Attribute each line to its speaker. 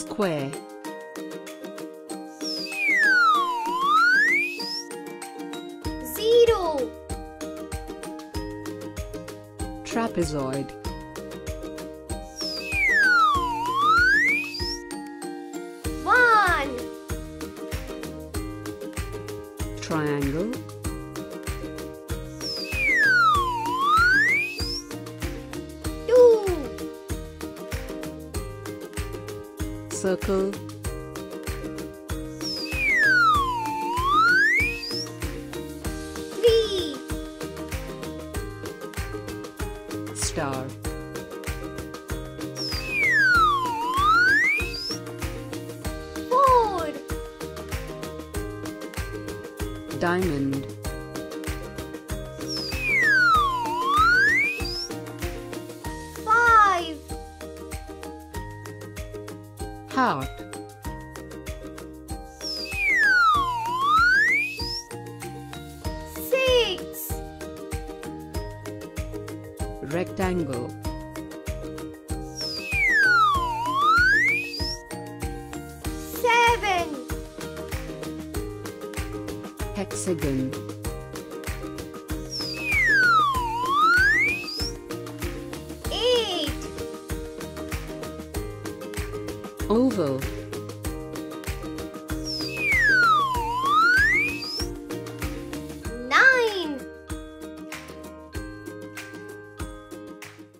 Speaker 1: Square.
Speaker 2: Zero.
Speaker 1: Trapezoid.
Speaker 2: One.
Speaker 1: Triangle.
Speaker 2: Two.
Speaker 1: Circle.
Speaker 2: Three.
Speaker 1: Star.
Speaker 2: Four.
Speaker 1: Diamond.
Speaker 2: Five.
Speaker 1: Heart.
Speaker 2: Six.
Speaker 1: Rectangle.
Speaker 2: Seven.
Speaker 1: Hexagon.
Speaker 2: Eight.
Speaker 1: Oval.